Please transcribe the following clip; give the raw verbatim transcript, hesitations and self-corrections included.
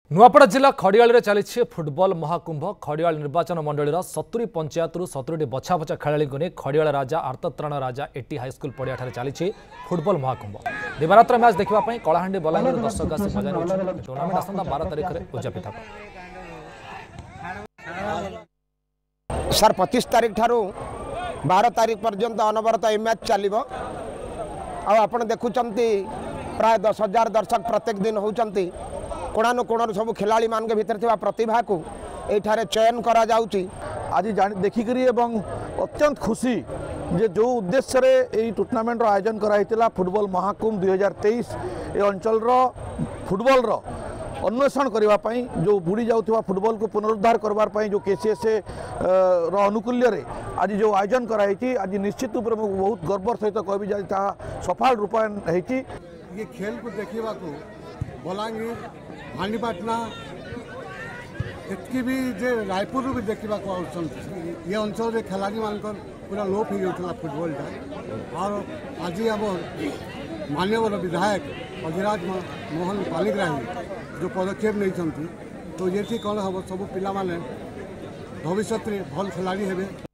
नुआपड़ा जिला खड़ियाल चली फुटबॉल महाकुंभ खड़ियाल निर्वाचन मंडल सत्तरी पंचायत सत्तरी बछा बछा खेला नहीं खड़ियाल राजा आर्तत्राण राजा एटी हाईस्कल पड़िया चली फुटबॉल महाकुंभ दिवारात्र मैच देखापी कलाहांडी बलांगीर दर्शक आसी मजा नहीं टूर्णामेंट आसंता बारह तारिख में उद्यापित हो सर पच्चीस तारीख ठारू बारह तारीख पर्यंत अनवरत ए मैच चलो आप देखुं प्राय दस हजार दर्शक प्रत्येक दिन होती कोणानु कोण सब खिलाड़ी मान भीतर प्रतिभा को ये चयन करा जाउची। आज देखिकी अत्यंत खुशी जे जो उद्देश्य रे यही टूर्नामेंट आयोजन कराइतिला फुटबॉल महाकुंभ दुई हजार तेईस ये अंचल फुटबॉल रो अन्वेषण करने जो बुड़ी जाऊा फुटबॉल को पुनरुद्धार करने जो केसीएस रो अनुकूल्य रे आज जो आयोजन कराई आज निश्चित रूप में बहुत गर्व सहित कह सफल रूपायन होती। ये खेल को देखा बलांगीर भांडीपाटना एतकी भी जे रायपुर भी देखा ये अंचल रे खिलाड़ी मान पूरा लोप हो जाता फुटबॉल और आज आम मानवर विधायक अजिराज मोहन पाणिग्राही जो पदक्षेप नहीं तो ये कौन हम सब पिला भविष्य में भल खिलाड़ी हे।